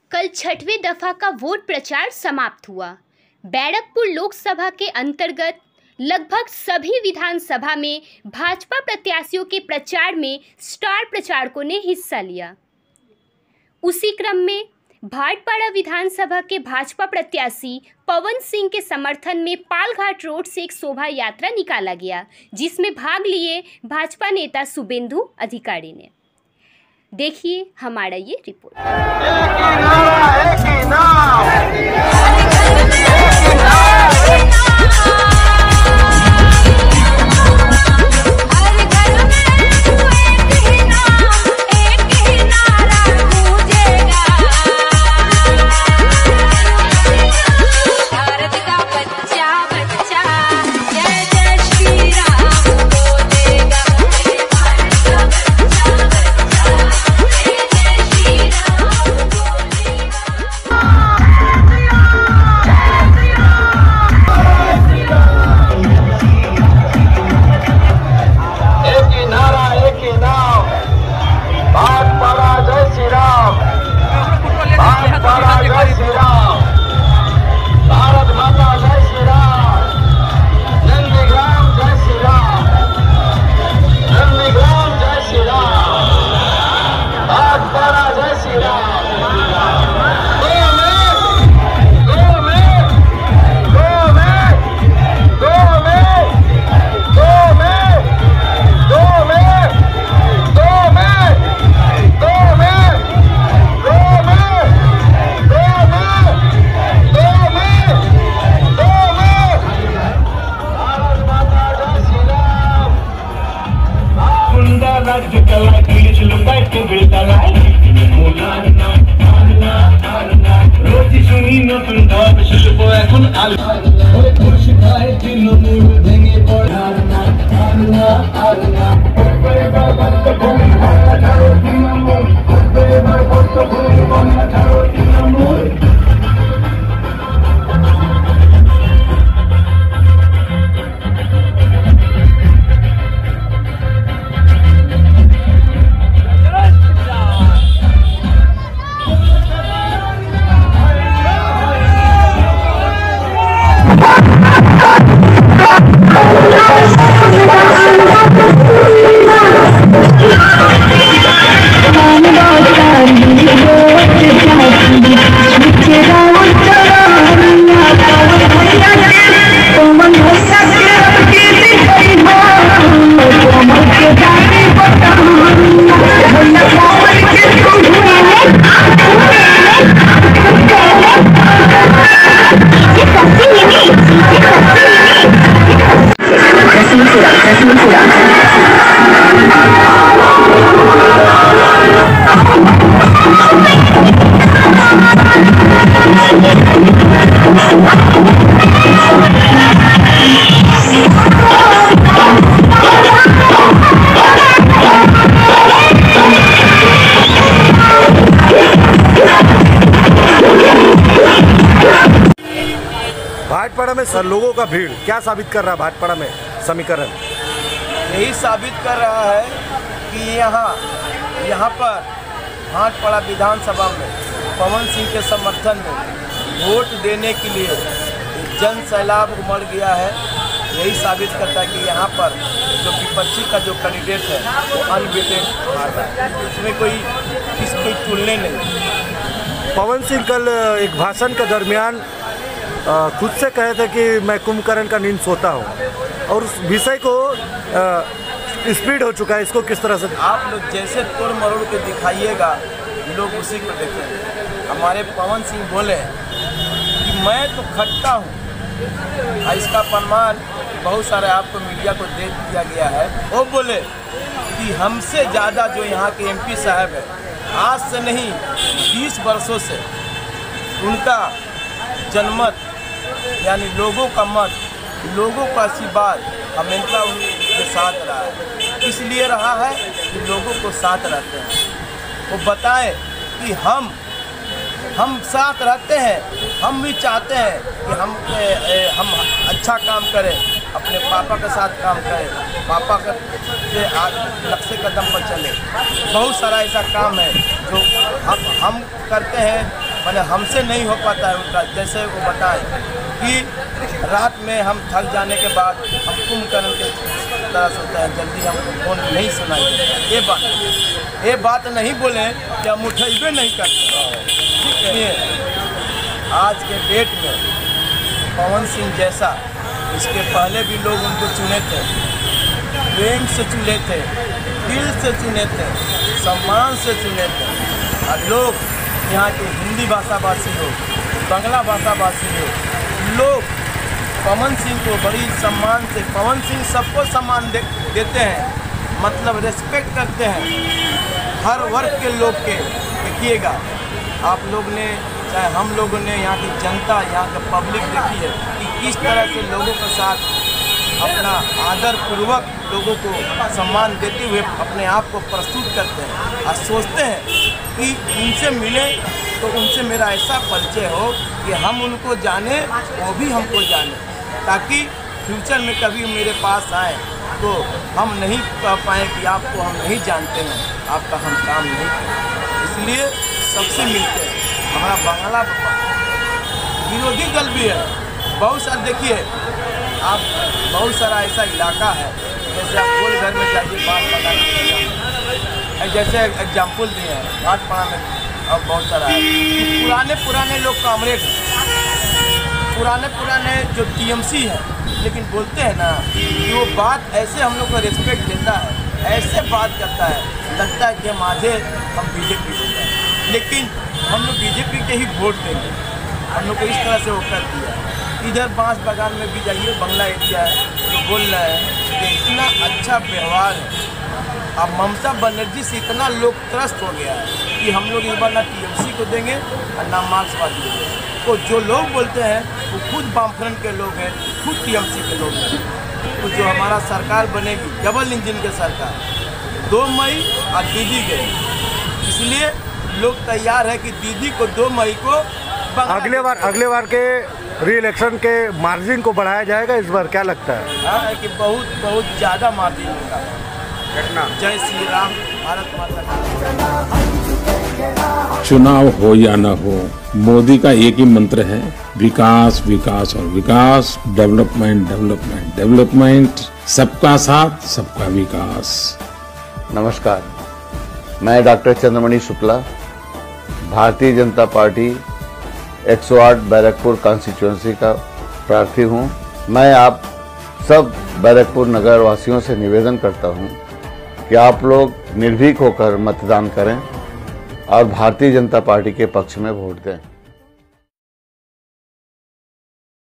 कल छठवें दफा का वोट प्रचार समाप्त हुआ। बैरकपुर लोकसभा के अंतर्गत लगभग सभी विधानसभा में भाजपा प्रत्याशियों के प्रचार में स्टार प्रचारकों ने हिस्सा लिया। उसी क्रम में भाटपाड़ा विधानसभा के भाजपा प्रत्याशी पवन सिंह के समर्थन में पालघाट रोड से एक शोभा यात्रा निकाला गया, जिसमें भाग लिए भाजपा नेता शुभेंदु अधिकारी ने। देखिए हमारा ये रिपोर्ट। भाटपाड़ा में सर लोगों का भीड़ क्या साबित कर रहा है? भाटपाड़ा में समीकरण यही साबित कर रहा है कि यहाँ पर भाटपाड़ा विधानसभा में पवन सिंह के समर्थन में वोट देने के लिए जन सैलाब उमड़ गया है। यही साबित करता है कि यहाँ पर जो विपक्षी का जो कैंडिडेट है वो अनबिटेड रहा है, उसमें कोई तुलने नहीं। पवन सिंह कल एक भाषण के दरमियान खुद से कहे थे कि मैं कुंभकर्ण का नींद सोता हूँ, और उस विषय को स्पीड हो चुका है। इसको किस तरह से आप लोग जैसे तोड़ मरोड़ के दिखाइएगा, लोग उसी को देखेंगे। हमारे पवन सिंह बोले कि मैं तो खट्टा हूँ, इसका प्रमाण बहुत सारे आपको मीडिया को दे दिया गया है। वो बोले कि हमसे ज़्यादा जो यहाँ के एमपी साहब है, आज से नहीं 20 वर्षों से उनका जनमत यानी लोगों का मत, लोगों का आशीर्वाद हमेशा उनके साथ रहा है। इसलिए रहा है कि लोगों को साथ रहते हैं। वो बताएं कि हम साथ रहते हैं, हम भी चाहते हैं कि हम अच्छा काम करें, अपने पापा के साथ काम करें, पापा के नक्शे कदम पर चले। बहुत सारा ऐसा काम है जो हम करते हैं मैंने हमसे नहीं हो पाता है उनका। जैसे वो बताएं कि रात में हम थक जाने के बाद हम कुंभकर्ण के तरह सोते हैं, जल्दी हम फोन नहीं सुनाई देता। ये बात नहीं बोले कि हम उठेबे नहीं करते। इसलिए आज के डेट में पवन सिंह जैसा, इसके पहले भी लोग उनको चुने थे, प्रेम से चुने थे, दिल से चुने थे, सम्मान से चुने थे। और लोग यहाँ के हिंदी भाषाभाषी हो, बांग्ला भाषाभाषी हो, लोग पवन सिंह को बड़ी सम्मान से, पवन सिंह सबको सम्मान देते हैं, मतलब रेस्पेक्ट करते हैं हर वर्ग के लोग के। देखिएगा आप लोग ने, चाहे हम लोगों ने, यहाँ की जनता, यहाँ का पब्लिक देखी है कि किस तरह से लोगों के साथ अपना आदर पूर्वक लोगों को सम्मान देते हुए अपने आप को प्रस्तुत करते हैं और सोचते हैं कि उनसे मिले तो उनसे मेरा ऐसा परिचय हो कि हम उनको जाने, वो भी हमको जाने, ताकि फ्यूचर में कभी मेरे पास आए तो हम नहीं कह पाएँ कि आपको हम नहीं जानते हैं, आपका हम काम नहीं करें। इसलिए सबसे मिलते हैं। हमारा बांग्ला विरोधी दल भी है बहुत सारा। देखिए आप बहुत सारा ऐसा इलाका है, जैसे आप गोल घर में जाइए, बात बता, जैसे एग्जाम्पल दिए हैं भाटपाड़ा में, और बहुत सारा है। पुराने लोग कामरेड हैं, पुराने जो टीएमसी है, लेकिन बोलते हैं ना कि वो बात ऐसे हम लोग को रिस्पेक्ट देता है, ऐसे बात करता है, लगता है कि हम आधे हम बीजेपी को जाए, लेकिन हम लोग बीजेपी के ही वोट देंगे। हम लोग को इस तरह से वो कर दिया। इधर बांस बागान में भी जाइए, बंगला एरिया है, जो बोल रहे हैं कि इतना अच्छा व्यवहार है। अब ममता बनर्जी से इतना लोग त्रस्त हो गया है कि हम लोग इस बार ना टीएमसी को देंगे और ना मार्क्सवादी को देंगे। तो जो लोग बोलते हैं वो खुद वामफ्रंट के लोग हैं, खुद टीएमसी के लोग हैं। तो जो हमारा सरकार बनेगी, डबल इंजन की सरकार, 2 मई और दीदी गई, इसलिए लोग तैयार है कि दीदी को 2 मई को अगले बार के री-इलेक्शन के मार्जिन को बढ़ाया जाएगा इस बार, क्या लगता है? हाँ, कि बहुत ज़्यादा मार्जिन होगा। जय श्री राम, भारत माता की। चुनाव हो या न हो, मोदी का एक ही मंत्र है, विकास विकास और विकास, डेवलपमेंट डेवलपमेंट डेवलपमेंट, सबका साथ सबका विकास। नमस्कार, मैं doctor Chandramani Shukla, Bharatiya Janata party 108 Barrackpore constituency का प्रार्थी हूं। मैं आप सब बैरकपुर नगर वासियों से निवेदन करता हूं कि आप लोग निर्भीक होकर मतदान करें और भारतीय जनता पार्टी के पक्ष में वोट दें।